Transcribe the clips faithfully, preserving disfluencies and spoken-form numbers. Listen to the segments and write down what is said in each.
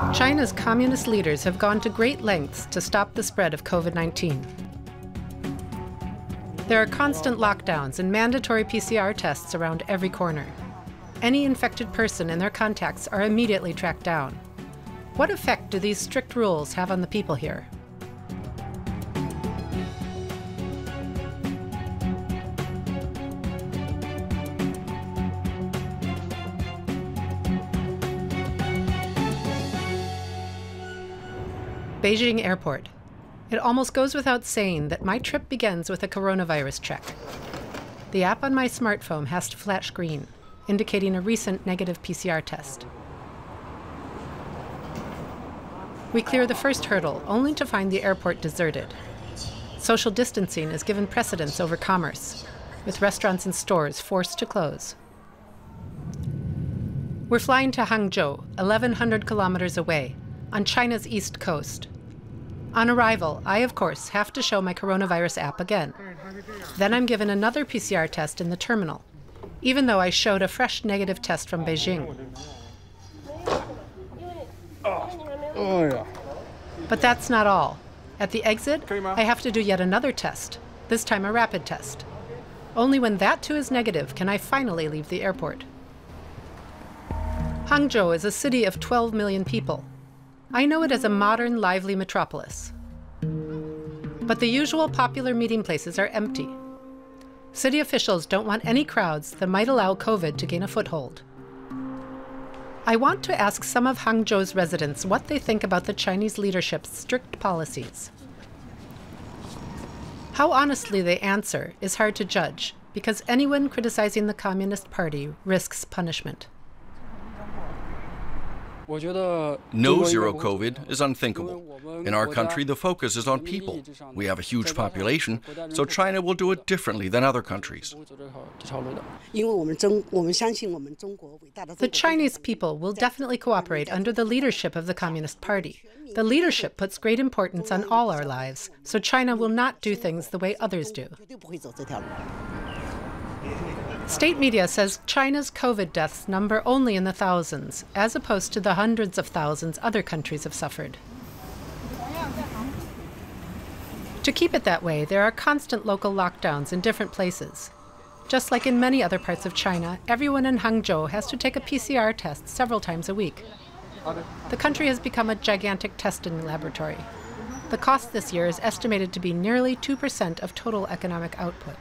China's communist leaders have gone to great lengths to stop the spread of COVID nineteen. There are constant lockdowns and mandatory P C R tests around every corner. Any infected person and their contacts are immediately tracked down. What effect do these strict rules have on the people here? Beijing Airport. It almost goes without saying that my trip begins with a coronavirus check. The app on my smartphone has to flash green, indicating a recent negative P C R test. We clear the first hurdle, only to find the airport deserted. Social distancing is given precedence over commerce, with restaurants and stores forced to close. We're flying to Hangzhou, eleven hundred kilometers away, on China's east coast. On arrival, I, of course, have to show my coronavirus app again. Then I'm given another P C R test in the terminal, even though I showed a fresh negative test from Beijing. Oh, yeah. But that's not all. At the exit, I have to do yet another test, this time a rapid test. Only when that too is negative can I finally leave the airport. Hangzhou is a city of twelve million people. I know it as a modern, lively metropolis. But the usual popular meeting places are empty. City officials don't want any crowds that might allow COVID to gain a foothold. I want to ask some of Hangzhou's residents what they think about the Chinese leadership's strict policies. How honestly they answer is hard to judge, because anyone criticizing the Communist Party risks punishment. No zero COVID is unthinkable. In our country, the focus is on people. We have a huge population, so China will do it differently than other countries. The Chinese people will definitely cooperate under the leadership of the Communist Party. The leadership puts great importance on all our lives, so China will not do things the way others do. State media says China's COVID deaths number only in the thousands, as opposed to the hundreds of thousands other countries have suffered. To keep it that way, there are constant local lockdowns in different places. Just like in many other parts of China, everyone in Hangzhou has to take a P C R test several times a week. The country has become a gigantic testing laboratory. The cost this year is estimated to be nearly two percent of total economic output.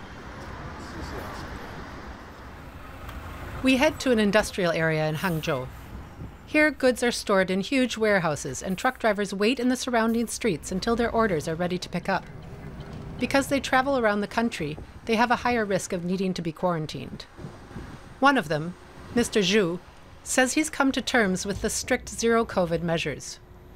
We head to an industrial area in Hangzhou. Here, goods are stored in huge warehouses, and truck drivers wait in the surrounding streets until their orders are ready to pick up. Because they travel around the country, they have a higher risk of needing to be quarantined. One of them, Mister Zhu, says he's come to terms with the strict zero COVID measures.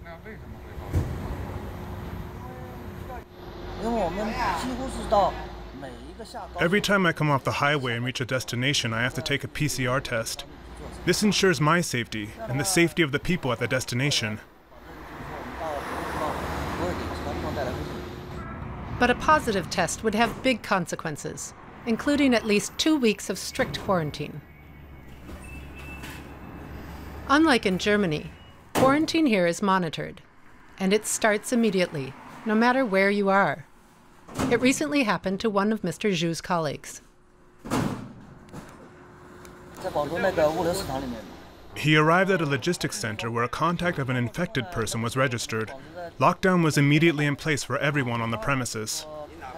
Every time I come off the highway and reach a destination, I have to take a P C R test. This ensures my safety and the safety of the people at the destination. But a positive test would have big consequences, including at least two weeks of strict quarantine. Unlike in Germany, quarantine here is monitored, and it starts immediately, no matter where you are. It recently happened to one of Mister Zhu's colleagues. He arrived at a logistics center where a contact of an infected person was registered. Lockdown was immediately in place for everyone on the premises.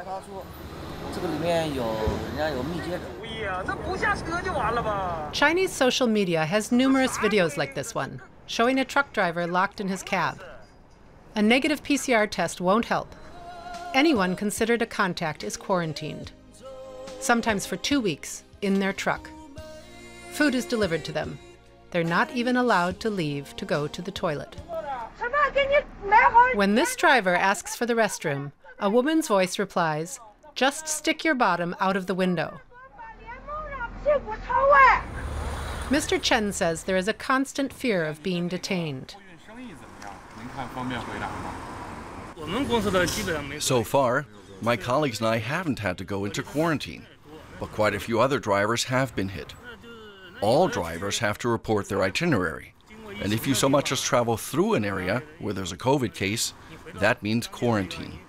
Chinese social media has numerous videos like this one, showing a truck driver locked in his cab. A negative P C R test won't help. Anyone considered a contact is quarantined, sometimes for two weeks, in their truck. Food is delivered to them. They're not even allowed to leave to go to the toilet. When this driver asks for the restroom, a woman's voice replies, "Just stick your bottom out of the window." Mister Chen says there is a constant fear of being detained. So far, my colleagues and I haven't had to go into quarantine, but quite a few other drivers have been hit. All drivers have to report their itinerary. And if you so much as travel through an area where there's a COVID case, that means quarantine.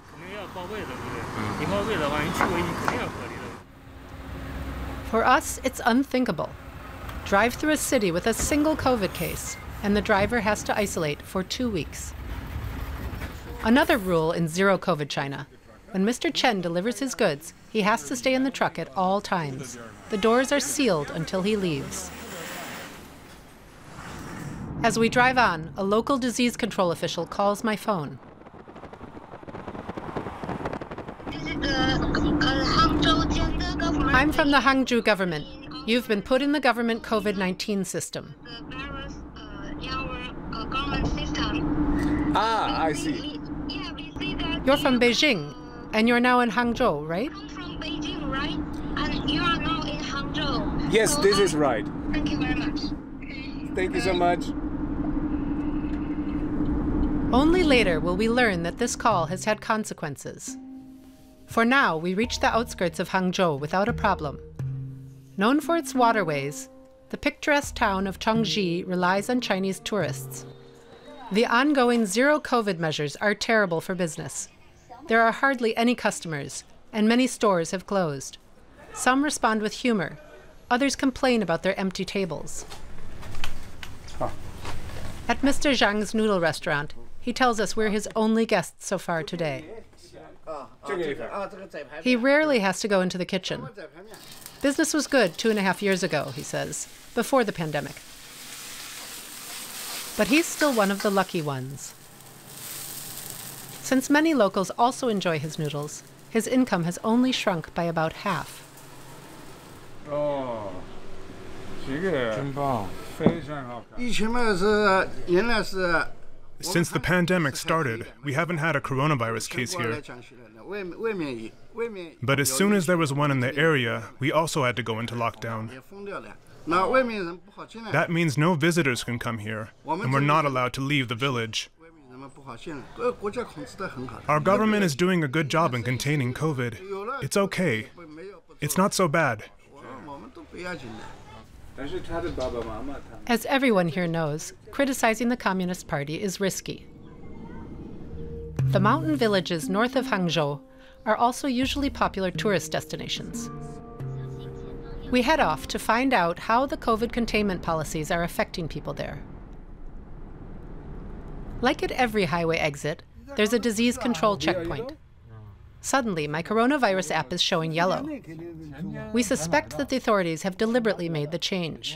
For us, it's unthinkable. Drive through a city with a single COVID case, and the driver has to isolate for two weeks. Another rule in zero COVID China: when Mister Chen delivers his goods, he has to stay in the truck at all times. The doors are sealed until he leaves. As we drive on, a local disease control official calls my phone. I'm from the Hangzhou government. You've been put in the government COVID nineteen system. Ah, I see. You're from Beijing, and you're now in Hangzhou, right? I'm from Beijing, right? And you are now in Hangzhou. Yes, So this I- is right. Thank you very much. Thank you so much. Only later will we learn that this call has had consequences. For now, we reach the outskirts of Hangzhou without a problem. Known for its waterways, the picturesque town of Chengxi relies on Chinese tourists. The ongoing zero COVID measures are terrible for business. There are hardly any customers, and many stores have closed. Some respond with humor. Others complain about their empty tables. Huh. At Mister Zhang's noodle restaurant, he tells us we're his only guests so far today. He rarely has to go into the kitchen. Business was good two and a half years ago, he says, before the pandemic. But he's still one of the lucky ones. Since many locals also enjoy his noodles, his income has only shrunk by about half. Oh, Since the pandemic started, we haven't had a coronavirus case here. But as soon as there was one in the area, we also had to go into lockdown. That means no visitors can come here, and we're not allowed to leave the village. Our government is doing a good job in containing COVID. It's okay. It's not so bad. As everyone here knows, criticizing the Communist Party is risky. The mountain villages north of Hangzhou are also usually popular tourist destinations. We head off to find out how the COVID containment policies are affecting people there. Like at every highway exit, there's a disease control checkpoint. Suddenly, my coronavirus app is showing yellow. We suspect that the authorities have deliberately made the change.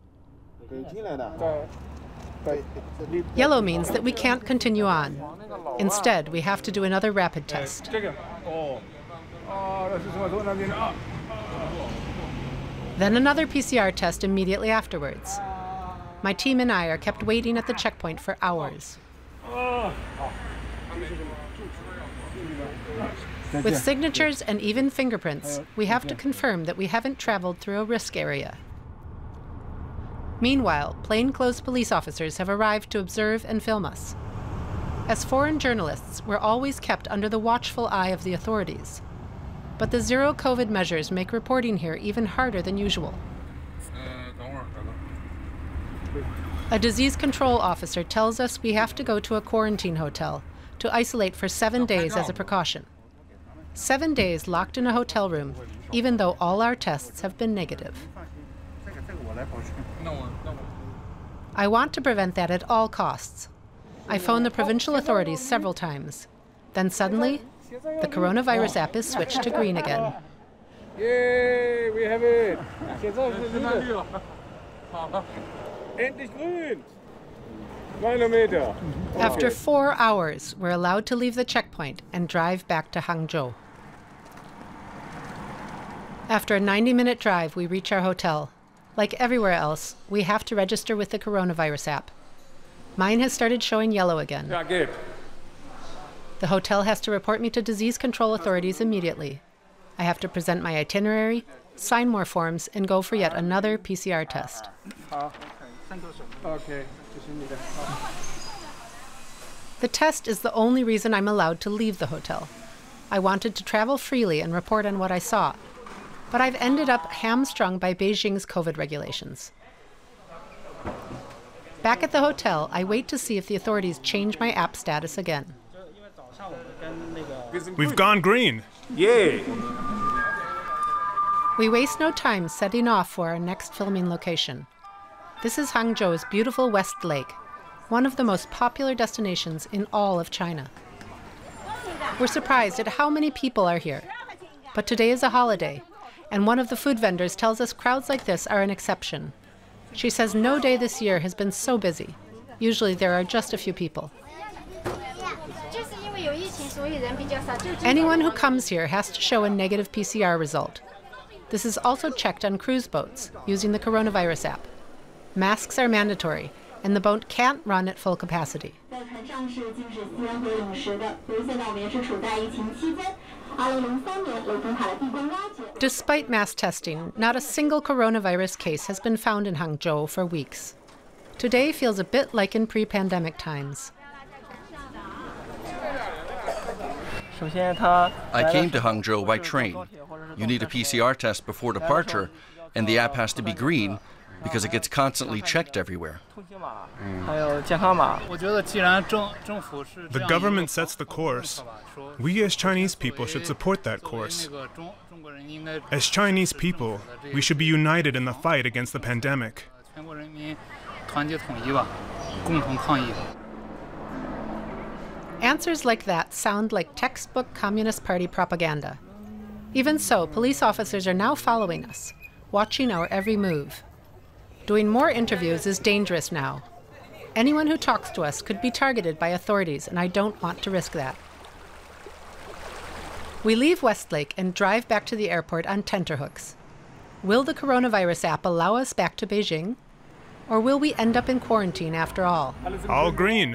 Yellow means that we can't continue on. Instead, we have to do another rapid test. Then another P C R test immediately afterwards. My team and I are kept waiting at the checkpoint for hours. With signatures and even fingerprints, we have to confirm that we haven't traveled through a risk area. Meanwhile, plainclothes police officers have arrived to observe and film us. As foreign journalists, we're always kept under the watchful eye of the authorities. But the zero COVID measures make reporting here even harder than usual. A disease control officer tells us we have to go to a quarantine hotel to isolate for seven days as a precaution. Seven days locked in a hotel room, even though all our tests have been negative. I want to prevent that at all costs. I phoned the provincial authorities several times. Then suddenly, the coronavirus app is switched to green again. Yay, we have it. After four hours, we're allowed to leave the checkpoint and drive back to Hangzhou. After a ninety-minute drive, we reach our hotel. Like everywhere else, we have to register with the coronavirus app. Mine has started showing yellow again. Yeah, good. The hotel has to report me to disease control authorities immediately. I have to present my itinerary, sign more forms, and go for yet another P C R test. Okay. The test is the only reason I'm allowed to leave the hotel. I wanted to travel freely and report on what I saw, but I've ended up hamstrung by Beijing's COVID regulations. Back at the hotel, I wait to see if the authorities change my app status again. We've gone green. Yay! We waste no time setting off for our next filming location. This is Hangzhou's beautiful West Lake, one of the most popular destinations in all of China. We're surprised at how many people are here. But today is a holiday, and one of the food vendors tells us crowds like this are an exception. She says no day this year has been so busy. Usually there are just a few people. Anyone who comes here has to show a negative P C R result. This is also checked on cruise boats using the coronavirus app. Masks are mandatory, and the boat can't run at full capacity. Despite mass testing, not a single coronavirus case has been found in Hangzhou for weeks. Today feels a bit like in pre-pandemic times. I came to Hangzhou by train. You need a P C R test before departure, and the app has to be green because it gets constantly checked everywhere. The government sets the course. We as Chinese people should support that course. As Chinese people, we should be united in the fight against the pandemic. Answers like that sound like textbook Communist Party propaganda. Even so, police officers are now following us, watching our every move. Doing more interviews is dangerous now. Anyone who talks to us could be targeted by authorities, and I don't want to risk that. We leave Westlake and drive back to the airport on tenterhooks. Will the coronavirus app allow us back to Beijing? Or will we end up in quarantine after all? All green.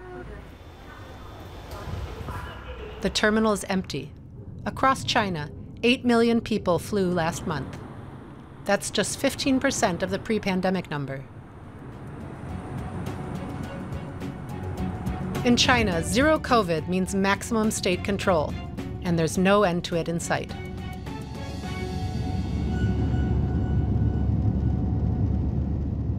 The terminal is empty. Across China, eight million people flew last month. That's just fifteen percent of the pre-pandemic number. In China, zero COVID means maximum state control, and there's no end to it in sight.